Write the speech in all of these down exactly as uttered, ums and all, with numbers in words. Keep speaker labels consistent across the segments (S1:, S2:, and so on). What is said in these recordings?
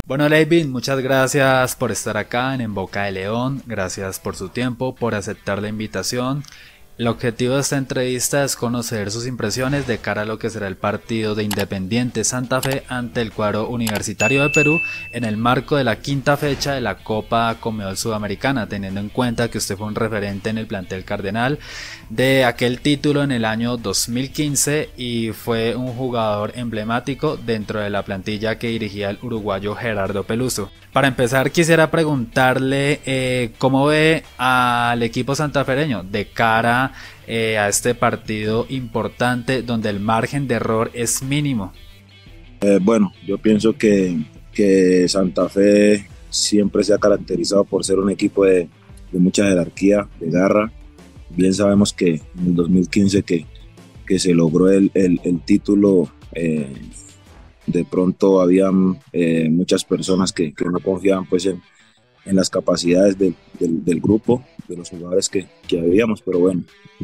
S1: Bueno, Leyvin, muchas gracias por estar acá en En Boca de León, gracias por su tiempo, por aceptar la invitación. El objetivo de esta entrevista es conocer sus impresiones de cara a lo que será el partido de Independiente Santa Fe ante el cuadro Universitario de Perú en el marco de la quinta fecha de la Copa Conmebol Sudamericana, teniendo en cuenta que usted fue un referente en el plantel cardenal de aquel título en el año dos mil quince y fue un jugador emblemático dentro de la plantilla que dirigía el uruguayo Gerardo Peluso. Para empezar, quisiera preguntarle eh, cómo ve al equipo santafereño de cara eh, a este partido importante donde el margen de error es mínimo.
S2: Eh, bueno, yo pienso que, que Santa Fe siempre se ha caracterizado por ser un equipo de, de mucha jerarquía, de garra. Bien sabemos que en el dos mil quince que, que se logró el, el, el título, eh, de pronto habían eh, muchas personas que, que no confiaban pues en, en las capacidades de, del, del grupo, de los jugadores que, que habíamos, pero bueno,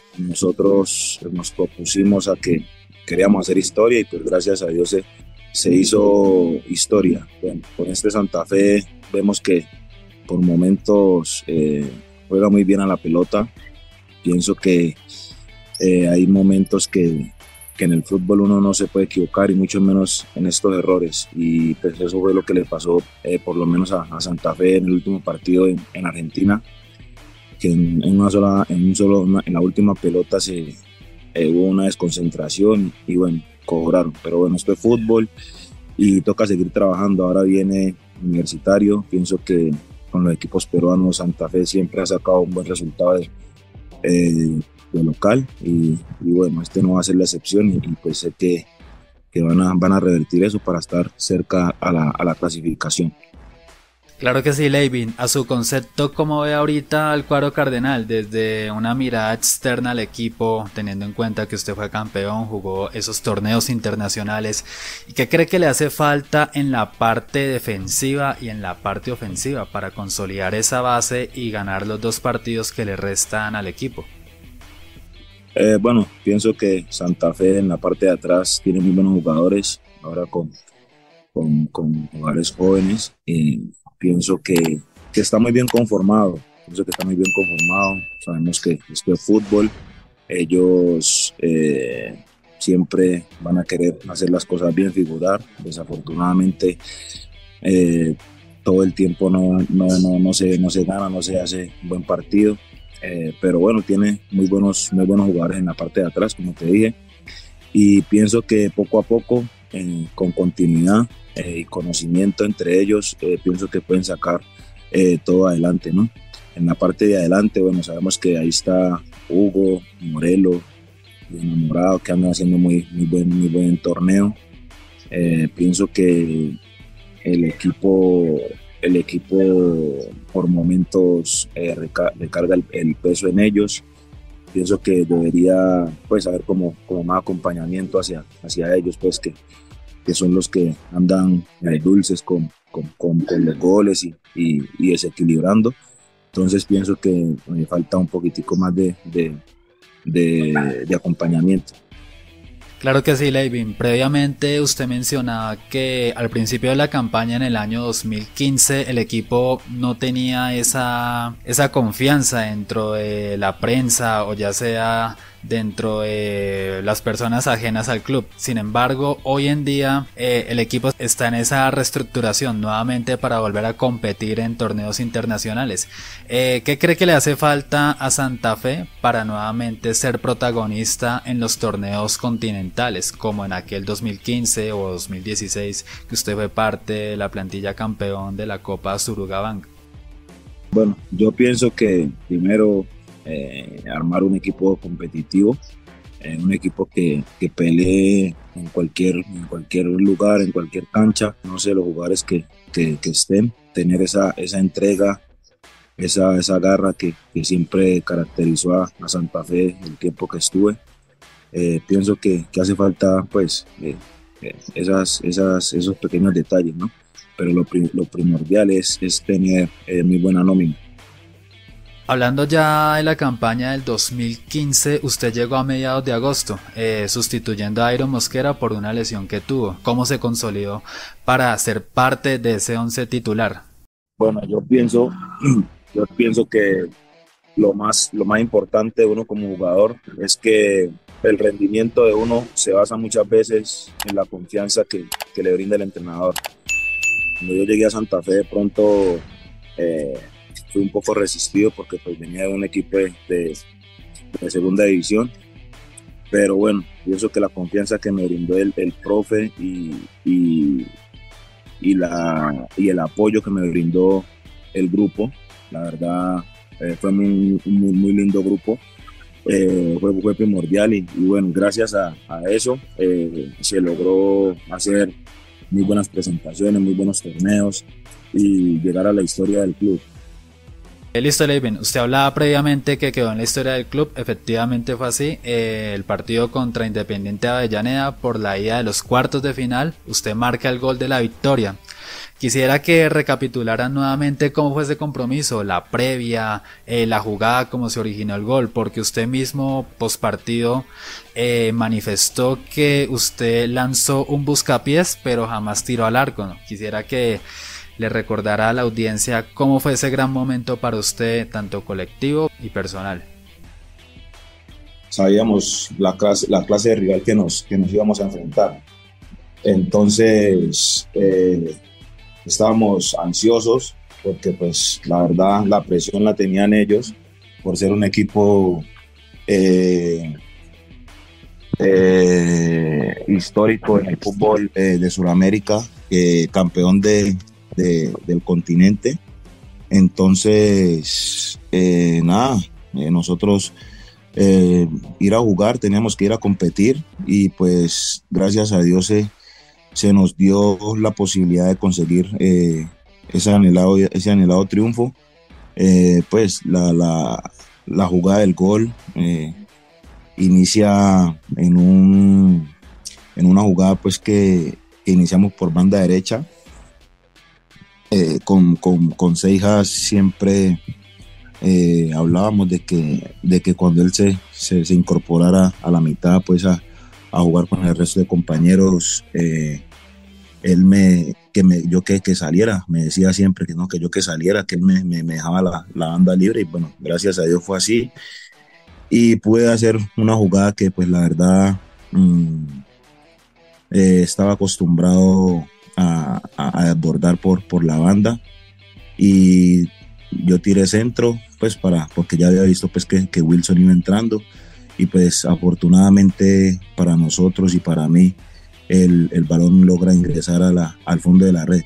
S2: nosotros nos propusimos a que queríamos hacer historia y pues gracias a Dios se, se hizo historia. Bueno, con este Santa Fe vemos que por momentos eh, juega muy bien a la pelota. Pienso que eh, hay momentos que, que en el fútbol uno no se puede equivocar y mucho menos en estos errores, y pues eso fue lo que le pasó eh, por lo menos a, a Santa Fe en el último partido en, en Argentina, que en, en, una sola, en, un solo, una, en la última pelota se, eh, hubo una desconcentración y bueno, cobraron, pero bueno, esto es fútbol y toca seguir trabajando. Ahora viene Universitario, pienso que con los equipos peruanos Santa Fe siempre ha sacado un buen resultado de, eh, de local y, y bueno, este no va a ser la excepción y, y pues sé que, que van, a, van a revertir eso para estar cerca a la, a la clasificación.
S1: Claro que sí, Leyvin. A su concepto, ¿cómo ve ahorita al cuadro cardenal desde una mirada externa al equipo, teniendo en cuenta que usted fue campeón, jugó esos torneos internacionales? ¿Y qué cree que le hace falta en la parte defensiva y en la parte ofensiva para consolidar esa base y ganar los dos partidos que le restan al equipo?
S2: Eh, bueno, pienso que Santa Fe en la parte de atrás tiene muy buenos jugadores, ahora con, con, con jugadores jóvenes. Eh, pienso que, que está muy bien conformado, pienso que está muy bien conformado. Sabemos que esto es fútbol, ellos eh, siempre van a querer hacer las cosas bien, figurar. Desafortunadamente, eh, todo el tiempo no, no, no, no, se, no se gana, no se hace un buen partido. Eh, pero bueno, tiene muy buenos, muy buenos jugadores en la parte de atrás, como te dije, y pienso que poco a poco, eh, con continuidad eh, y conocimiento entre ellos, eh, pienso que pueden sacar eh, todo adelante, ¿no? En la parte de adelante, bueno, sabemos que ahí está Hugo, Morelo, Enamorado, que andan haciendo muy, muy, buen, muy buen torneo. Eh, pienso que el equipo el equipo por momentos eh, reca- recarga el, el peso en ellos. Pienso que debería pues haber como, como más acompañamiento hacia, hacia ellos, pues que, que son los que andan eh, dulces con, con, con, con los goles y, y, y desequilibrando. Entonces pienso que me falta un poquitico más de, de, de, de acompañamiento.
S1: Claro que sí, Leyvin. Previamente usted mencionaba que al principio de la campaña en el año dos mil quince el equipo no tenía esa, esa confianza dentro de la prensa o ya sea dentro de las personas ajenas al club. Sin embargo, hoy en día eh, el equipo está en esa reestructuración nuevamente para volver a competir en torneos internacionales. Eh, ¿Qué cree que le hace falta a Santa Fe para nuevamente ser protagonista en los torneos continentales, como en aquel dos mil quince o dos mil dieciséis que usted fue parte de la plantilla campeón de la Copa Surugabank?
S2: Bueno, yo pienso que primero eh, armar un equipo competitivo, eh, un equipo que, que pelee en cualquier, en cualquier lugar, en cualquier cancha, no sé, los jugadores que, que, que estén, tener esa, esa entrega, esa, esa garra que, que siempre caracterizó a, a Santa Fe el tiempo que estuve. Eh, pienso que, que hace falta pues eh, eh, esas, esas, esos pequeños detalles, ¿no? Pero lo, lo primordial es, es tener eh, muy buena nómina.
S1: Hablando ya de la campaña del dos mil quince, usted llegó a mediados de agosto, eh, sustituyendo a Iron Mosquera por una lesión que tuvo. ¿Cómo se consolidó para ser parte de ese once titular?
S2: Bueno, yo pienso, yo pienso que lo más, lo más importante de uno como jugador es que el rendimiento de uno se basa muchas veces en la confianza que, que le brinda el entrenador. Cuando yo llegué a Santa Fe, de pronto eh, fui un poco resistido porque pues venía de un equipo de, de, de segunda división, pero bueno, pienso que la confianza que me brindó el, el profe y, y, y, la, y el apoyo que me brindó el grupo, la verdad eh, fue muy, muy, muy lindo grupo, eh, fue, fue primordial y, y bueno, gracias a, a eso eh, se logró hacer muy buenas presentaciones, muy buenos torneos y llegar a la historia del club.
S1: Listo, Leiben, usted hablaba previamente que quedó en la historia del club, efectivamente fue así, eh, el partido contra Independiente de Avellaneda por la ida de los cuartos de final, usted marca el gol de la victoria. Quisiera que recapitularan nuevamente cómo fue ese compromiso, la previa, eh, la jugada, cómo se originó el gol, porque usted mismo post partido eh, manifestó que usted lanzó un buscapiés pero jamás tiró al arco, ¿no? Quisiera que le recordara a la audiencia cómo fue ese gran momento para usted, tanto colectivo y personal.
S2: Sabíamos la clase, la clase de rival que nos, que nos íbamos a enfrentar. Entonces eh, estábamos ansiosos porque pues la verdad la presión la tenían ellos por ser un equipo eh, eh, histórico en el fútbol eh, de Sudamérica, eh, campeón de De, del continente. Entonces eh, nada, eh, nosotros eh, ir a jugar, teníamos que ir a competir y pues gracias a Dios se, se nos dio la posibilidad de conseguir eh, ese, anhelado, ese anhelado triunfo. Eh, pues la, la, la jugada del gol eh, inicia en, un, en una jugada pues que, que iniciamos por banda derecha. Eh, con, con, con Seijas siempre eh, hablábamos de que, de que cuando él se, se, se incorporara a la mitad pues a, a jugar con el resto de compañeros, eh, él me, que me, yo que, que saliera, me decía siempre que no, que yo que saliera, que él me, me, me dejaba la, la banda libre y bueno, gracias a Dios fue así y pude hacer una jugada que pues la verdad mmm, eh, estaba acostumbrado A, a desbordar por, por la banda y yo tiré centro pues para, porque ya había visto pues que, que Wilson iba entrando y pues afortunadamente para nosotros y para mí el, el balón logra ingresar a la, al fondo de la red.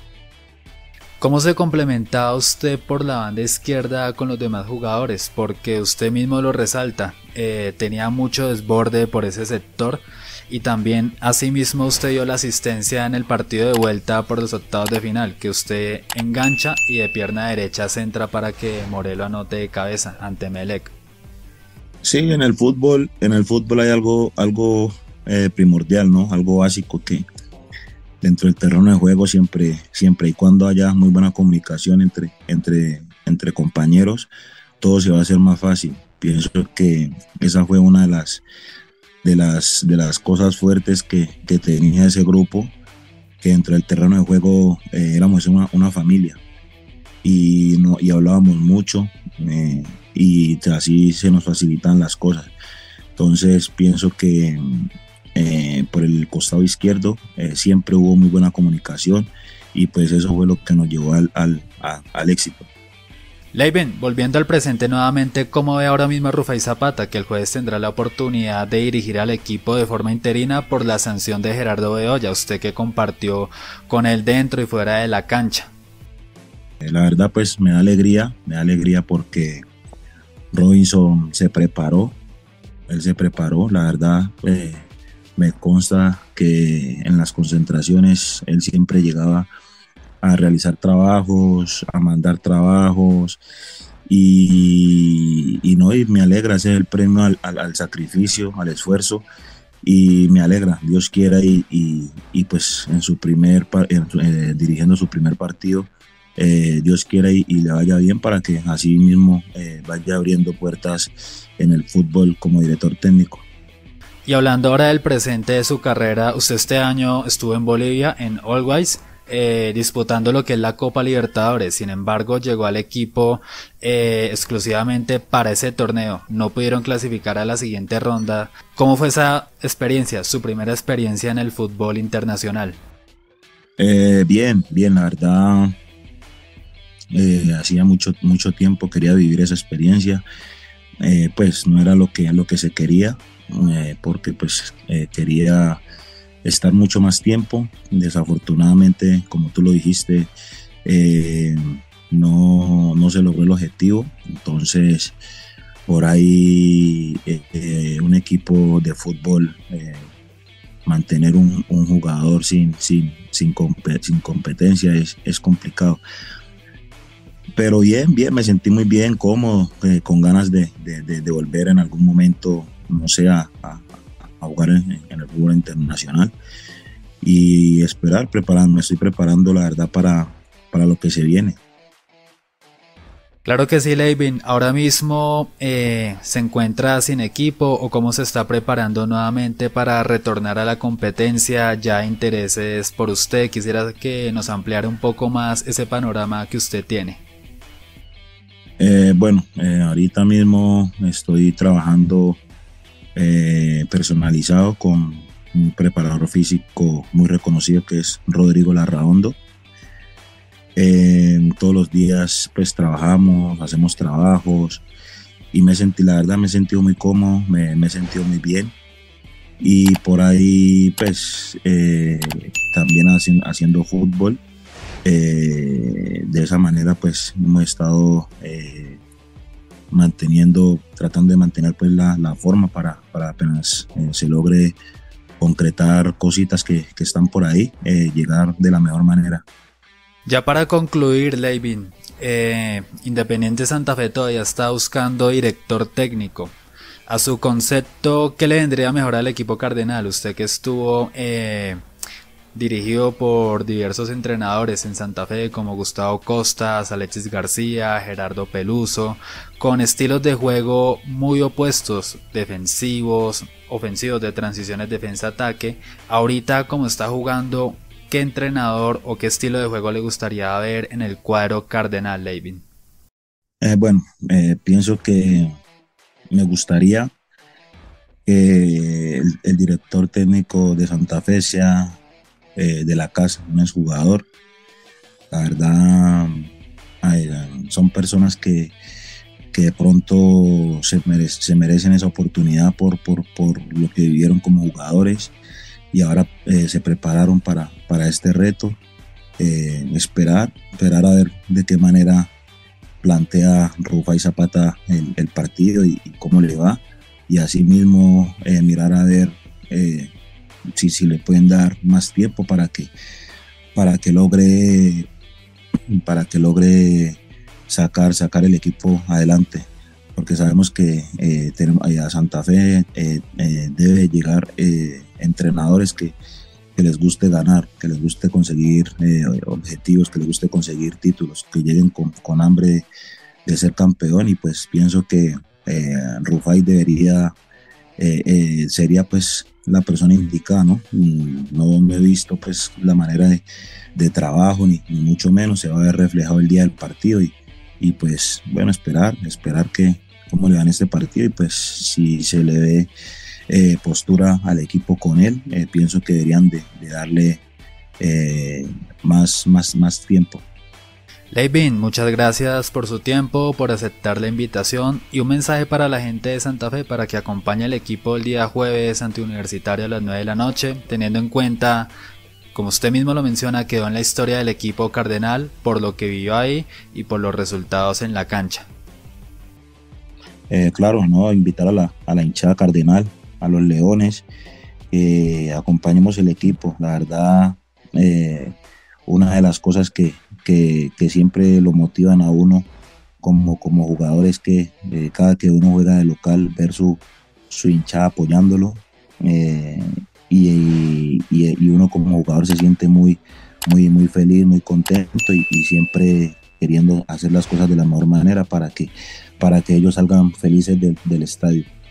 S1: ¿Cómo se complementaba usted por la banda izquierda con los demás jugadores? Porque usted mismo lo resalta, eh, tenía mucho desborde por ese sector. Y también asimismo usted dio la asistencia en el partido de vuelta por los octavos de final, que usted engancha y de pierna derecha centra para que Morelo anote de cabeza ante Melec.
S2: Sí, en el fútbol, en el fútbol hay algo, algo eh, primordial, ¿no? Algo básico que dentro del terreno de juego siempre, siempre y cuando haya muy buena comunicación entre, entre, entre compañeros, todo se va a hacer más fácil. Pienso que esa fue una de las de las, de las cosas fuertes que, que tenía ese grupo, que dentro del terreno de juego eh, éramos una, una familia y, no, y hablábamos mucho eh, y así se nos facilitan las cosas. Entonces pienso que eh, por el costado izquierdo eh, siempre hubo muy buena comunicación y pues eso fue lo que nos llevó al, al, a, al éxito.
S1: Leiben, volviendo al presente nuevamente, ¿cómo ve ahora mismo a Rufai Zapata, que el jueves tendrá la oportunidad de dirigir al equipo de forma interina por la sanción de Gerardo Bedoya, usted que compartió con él dentro y fuera de la cancha?
S2: La verdad pues me da alegría, me da alegría porque Robinson se preparó, él se preparó, la verdad eh, me consta que en las concentraciones él siempre llegaba a realizar trabajos, a mandar trabajos y, y no, y me alegra, ese es el premio al, al, al sacrificio, al esfuerzo y me alegra, Dios quiera y, y, y pues en su primer, en, eh, dirigiendo su primer partido eh, Dios quiera y, y le vaya bien para que así mismo eh, vaya abriendo puertas en el fútbol como director técnico.
S1: Y hablando ahora del presente de su carrera, usted este año estuvo en Bolivia, en Always, eh, disputando lo que es la Copa Libertadores. Sin embargo, llegó al equipo eh, exclusivamente para ese torneo. No pudieron clasificar a la siguiente ronda. ¿Cómo fue esa experiencia, su primera experiencia en el fútbol internacional?
S2: Eh, bien, bien, la verdad, eh, hacía mucho, mucho tiempo quería vivir esa experiencia. Eh, pues no era lo que, lo que se quería, eh, porque pues eh, quería estar mucho más tiempo. Desafortunadamente, como tú lo dijiste, eh, no, no se logró el objetivo. Entonces, por ahí eh, eh, un equipo de fútbol, eh, mantener un, un jugador sin, sin, sin, sin competencia es, es complicado. Pero bien, bien, me sentí muy bien, cómodo, eh, con ganas de, de, de, de volver en algún momento, no sé, a, a, a jugar en, en el fútbol internacional y esperar, preparar, me estoy preparando la verdad para, para lo que se viene.
S1: Claro que sí, Leivin. Ahora mismo eh, se encuentra sin equipo o cómo se está preparando nuevamente para retornar a la competencia. Ya hay intereses por usted. Quisiera que nos ampliara un poco más ese panorama que usted tiene.
S2: Eh, bueno, eh, ahorita mismo estoy trabajando eh, personalizado con un preparador físico muy reconocido que es Rodrigo Larraondo. Eh, todos los días pues trabajamos, hacemos trabajos y me sentí, la verdad me he sentido muy cómodo, me, me he sentido muy bien y por ahí pues eh, también haci haciendo fútbol. Eh, de esa manera pues hemos estado eh, manteniendo, tratando de mantener pues la, la forma para, para apenas eh, se logre concretar cositas que, que están por ahí, eh, llegar de la mejor manera.
S1: Ya para concluir, Leivin, eh, Independiente Santa Fe todavía está buscando director técnico. A su concepto, ¿qué le vendría mejor al equipo cardenal? Usted que estuvo eh, dirigido por diversos entrenadores en Santa Fe como Gustavo Costas, Alexis García, Gerardo Peluso, con estilos de juego muy opuestos, defensivos, ofensivos, de transiciones defensa-ataque. Ahorita, como está jugando, ¿qué entrenador o qué estilo de juego le gustaría ver en el cuadro cardenal, Leivin?
S2: Eh, bueno, eh, pienso que me gustaría que el, el director técnico de Santa Fe sea eh, de la casa, un exjugador. La verdad, eh, son personas que, que de pronto se, merece, se merecen esa oportunidad por, por, por lo que vivieron como jugadores y ahora eh, se prepararon para, para este reto. Eh, esperar, esperar a ver de qué manera plantea Rufai Zapata el, el partido y, y cómo le va, y así mismo eh, mirar a ver eh, si, si le pueden dar más tiempo para que, para que logre para que logre sacar, sacar el equipo adelante, porque sabemos que eh, tenemos, a Santa Fe eh, eh, debe llegar eh, entrenadores que, que les guste ganar, que les guste conseguir eh, objetivos, que les guste conseguir títulos, que lleguen con, con hambre de, de ser campeón, y pues pienso que eh, Rufai debería, eh, eh, sería pues la persona indicada, ¿no? No, no he visto pues la manera de, de trabajo, ni, ni mucho menos, se va a ver reflejado el día del partido, y, y pues bueno, esperar, esperar que cómo le va en este partido, y pues si se le ve eh, postura al equipo con él, eh, pienso que deberían de, de darle eh, más, más, más tiempo.
S1: Leivin, muchas gracias por su tiempo, por aceptar la invitación, y un mensaje para la gente de Santa Fe para que acompañe al equipo el día jueves ante Universitario a las nueve de la noche, teniendo en cuenta, como usted mismo lo menciona, quedó en la historia del equipo cardenal por lo que vivió ahí y por los resultados en la cancha.
S2: Eh, claro, ¿no? Invitar a la, a la hinchada cardenal, a los leones, que eh, acompañemos el equipo. La verdad, eh, una de las cosas que, que, que siempre lo motivan a uno como, como jugador es que eh, cada que uno juega de local, ver su, su hinchada apoyándolo, eh, y, y, y uno como jugador se siente muy, muy, muy feliz, muy contento y, y siempre queriendo hacer las cosas de la mejor manera para que, para que ellos salgan felices de, del estadio.